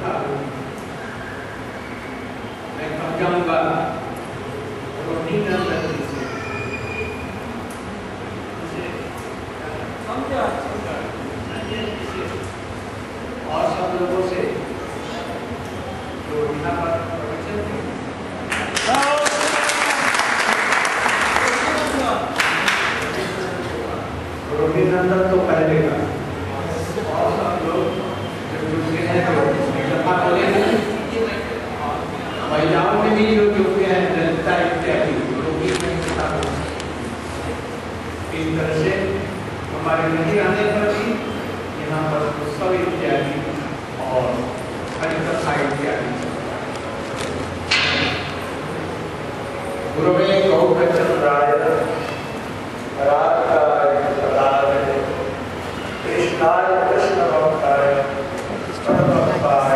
था, मैं थक जाऊंगा, रोटी न करने से और सब लोगों से जो यहाँ पर प्रवचन थे, रविनंदन तो पहले का और सब लोग जो जुड़े हैं, महिलाओं में भी जो जुड़े हैं, ललिता इत्यादि इस तरह से हमारे नहीं आने पर भी यहाँ पर उत्सव इत्यादि और हरिकथा इत्यादि। गुरुवे गौचंद्राय कृष्णाय कृष्ण भक्ताय परमभक्ताय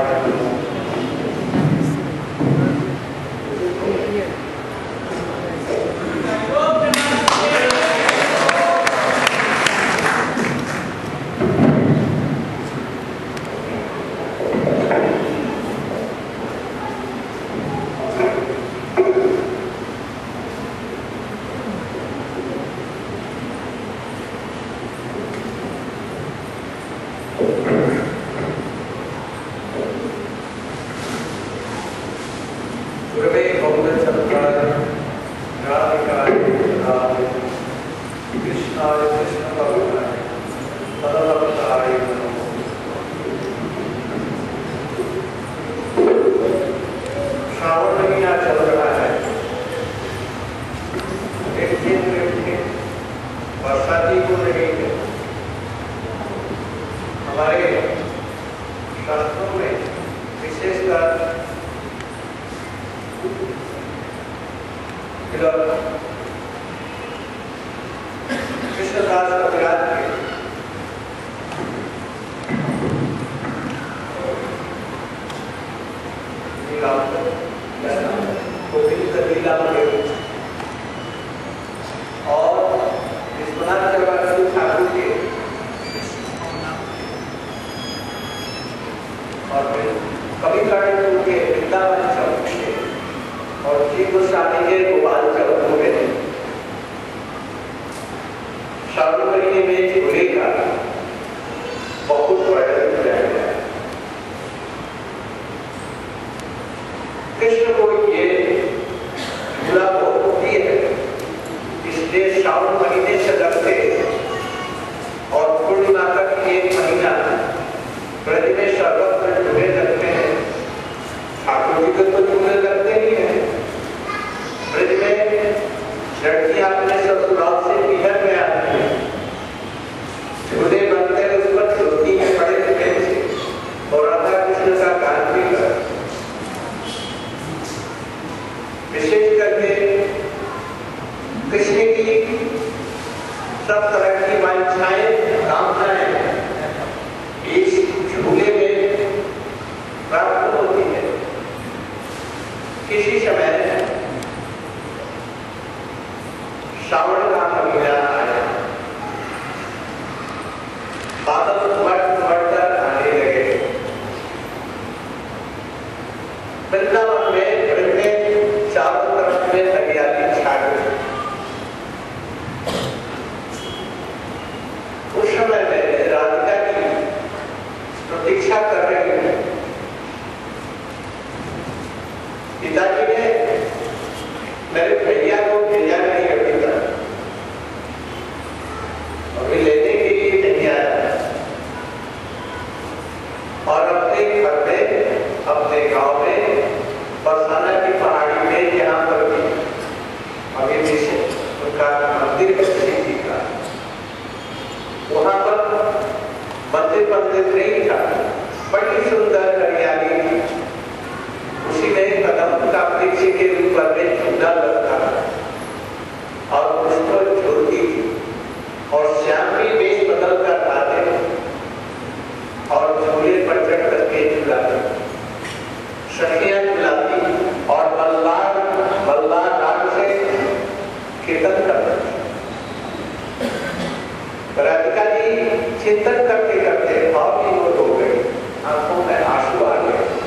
राधिका जी चिंतन करते करते भाव विनोद हो गए, आंखों में आंसू आ गए।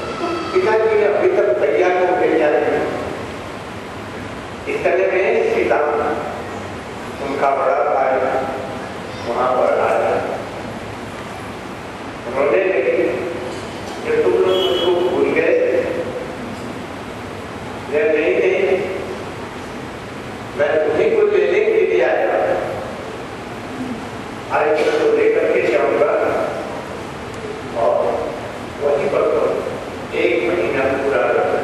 पिता उनका बड़ा भाई वहां पर आया, रोने लगी कि तुम लोग मुझको भूल गए। नहीं, मैं तुम्हें को लेने के लिए आया, आज तो लेकर के जाऊंगा और वहीं पर तो 1 महीना पूरा रहा।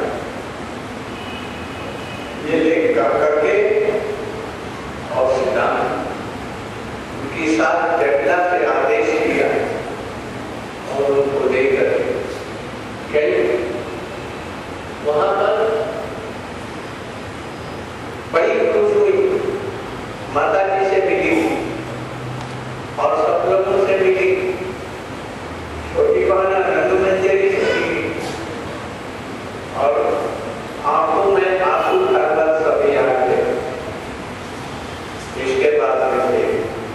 ये लेकर करके और सीधा उनकी साथ जगदा से आदेश किया और उनको लेकर गए। वहां पर बड़ी खुश हुई, माता जी से मिली और सब लोगों से मिली, छोटी बहन नंदू मंजरी से मिली और आंखों में आंसू भरकर सभी आ गए। इसके बाद में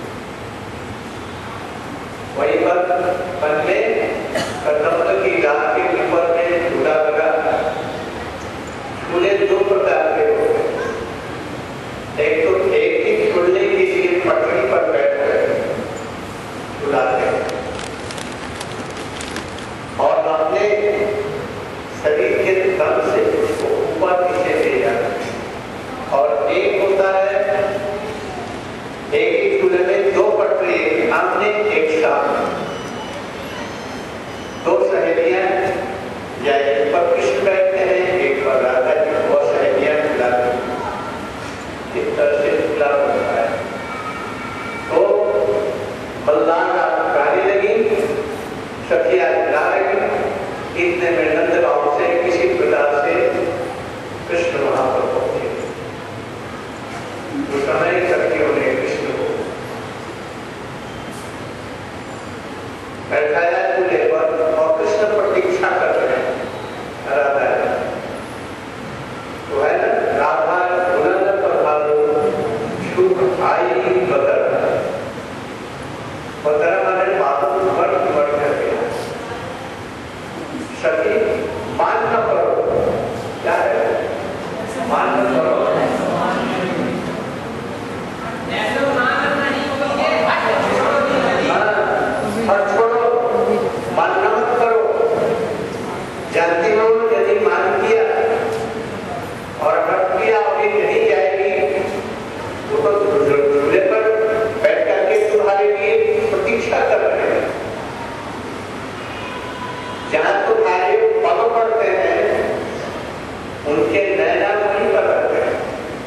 वहीं पर पन्ने कदम की डाल के ऊपर में झूला लगा। झूले 2 प्रकार के होते, एक तो एक ही झूलने के लिए पटरी पर बैठ कर झूलाते और अपने शरीर के दम से उसको ऊपर नीचे ले जाते, और एक होता है एक ही झूले में 2 पटरी, एक सामने एक सामने, 2 सहेलियां या एक पर कृष्ण बैठते हैं, एक पर राधा जी, और सहेलियां झूलाते हैं। इस तरह से झूला होता है। तो बलदान गाने लगी, सखिया झूला लगी। इतने में नंद गांव से किसी प्रकार से कृष्ण वहां पर पहुंचे। उस समय सखियों ने कृष्ण को बैठाया झूले पर और कृष्ण प्रतीक्षा कर रहे हैं। राधा तो है ना, राधा दुल्हन पधारो शुभ आई बदर, बदर माने बातों बढ़ करके सखी मान न करो, क्या है मान न करो, छोड़ो, मान न मत करो। जानती हो यदि मान किया और हट किया अभी नहीं जाएगी, वो तो झूले पर बैठ करके तुम्हारे लिए प्रतीक्षा कर रहे हैं। जहां तुम्हारे पग पड़ते हैं उनके नैना वहीं पर रहते हैं।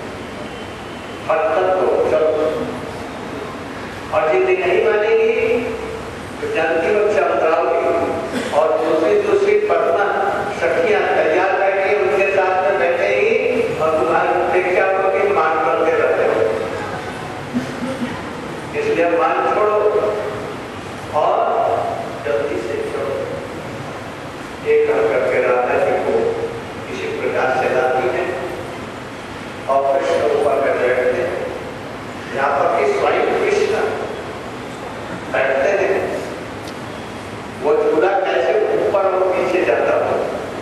हद तो चलो, और यदि नहीं मानेगी तो जानती हो चमत्राओगी और दूसरी पटना सखियां तैयार करके उनके साथ में बैठेगी और तुम्हारे प्रतीक्षा होगी, मान करते रहते हो। इसलिए मान छोड़ो और जल्दी से छोड़ो। एक करके राधा जी को किसी प्रकार से लाती है और कृष्ण ऊपर में बैठते हैं। यहाँ पर कि स्वयं कृष्ण बैठते हैं। वो झूला कैसे ऊपर और नीचे जाता हो,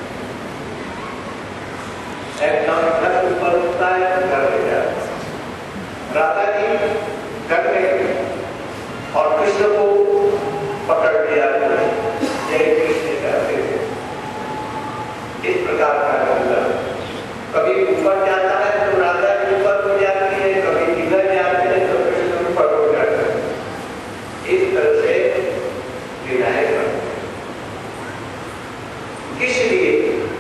एकदम घर ऊपर उठता है, घर ले जाता है। राधा जी घर में और कृष्ण को पकड़ लिया, यही कृष्ण करते थे। इस प्रकार का झूला कभी ऊपर जाता है तो राधा जी ऊपर हो जाती है, कभी इधर जाते हैं तो कृष्ण ऊपर हो जाता है। इस तरह से विनायक किस लिए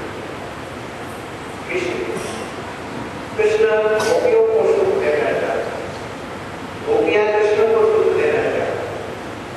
कृष्ण गोपियों को सुख देना चाहता, गोपियां कृष्ण को सुख देना चाहता।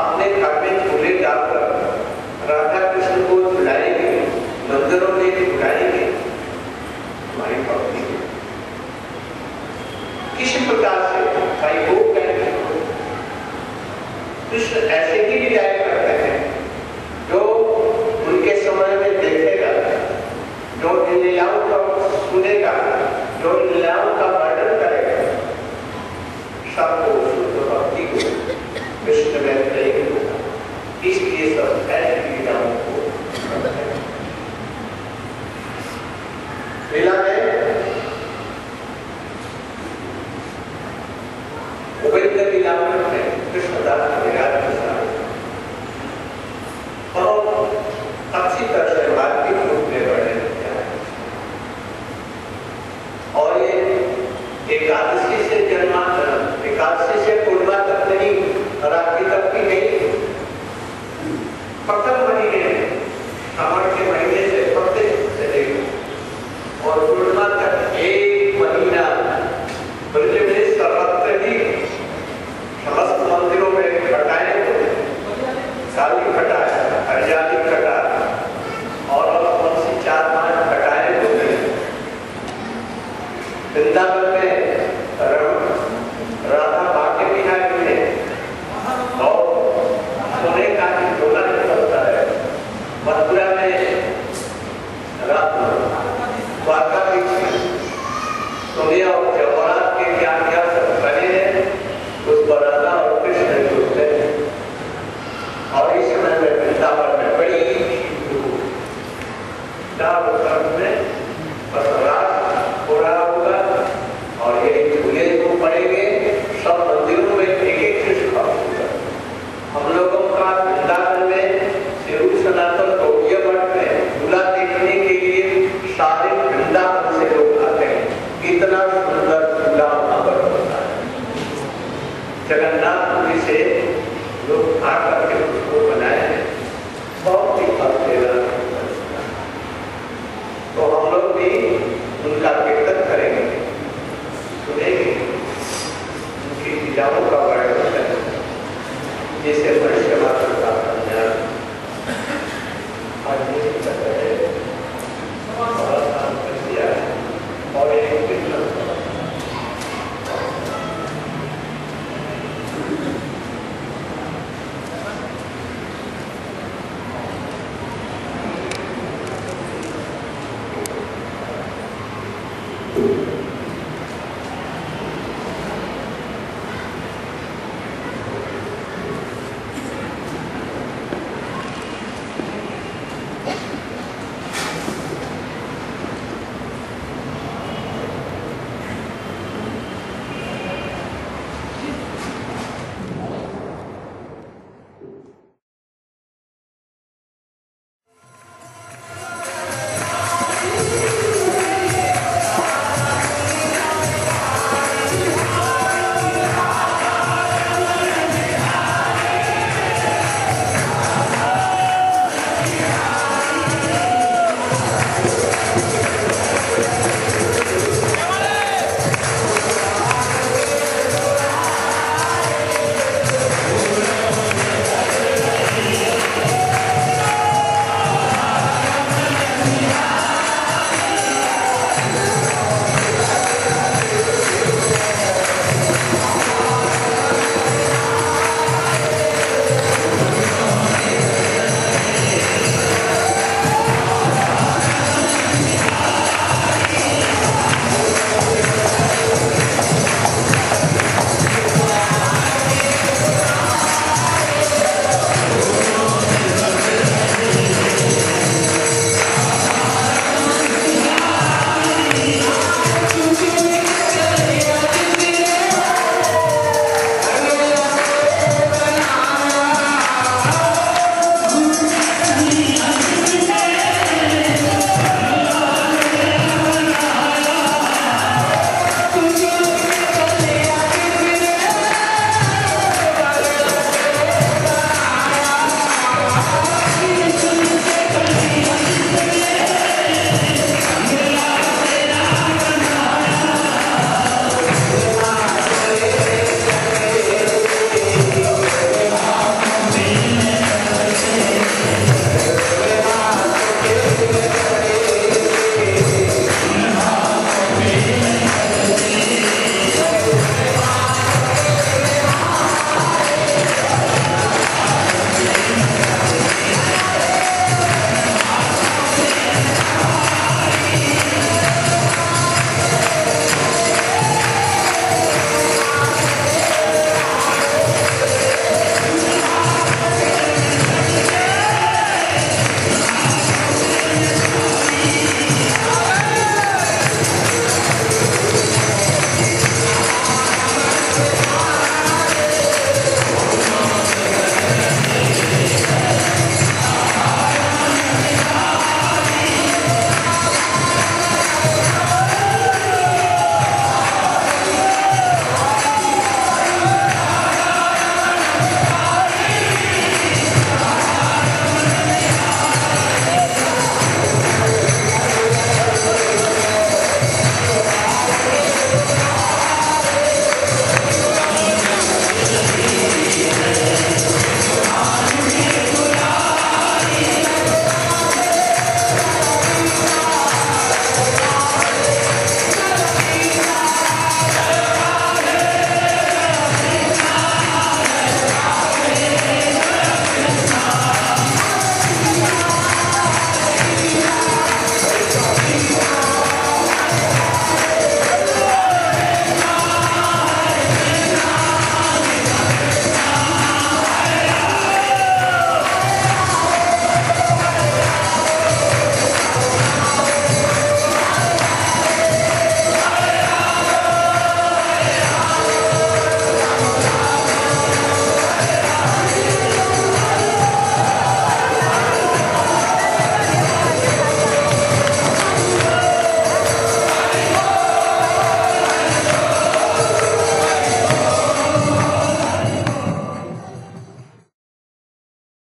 अपने घर में झूले डालकर राधा कृष्ण को झुलाएंगे, मंदिरों में झुलाएंगे, हमारी भक्ति किसी प्रकार से भाई वो कहेंगे कृष्ण ऐसे ही विदाई करते हैं जो उनके समय में देखेगा, जो लीलाओं का सुनेगा, जो लीलाओं का वर्णन करेगा, सबको शुद्ध भक्ति को कृष्ण में प्रेम होगा। इसलिए सब ऐसी लीलाओं को लीला में गोविंद लीलाओं में कृष्णदास विराट के साथ और अच्छी तरह से वार्तिक रूप में वर्णन किया है। और ये एकादशी से एकादशी से पूर्णिमा तक नहीं, रात्रि तक भी नहीं, प्रथम महीने श्रावण के महीने से प्रत्येक से लेकर और पूर्णिमा तक एक महीना ब्रज में सर्वत्र ही समस्त मंदिरों में घटाएं, काली घटा, हरियाली घटा और कौन सी 4-5 घटाएं होते हैं। वृंदावन में राधा बाके बिहारी में और सोने का ही डोला निकलता है। मथुरा में द्वारका में सोने और जवाहरात के क्या सब बने हैं, उस पर राधा और कृष्ण जुड़ते हैं। और इस समय में वृंदावन में बड़ी चारों तरफ में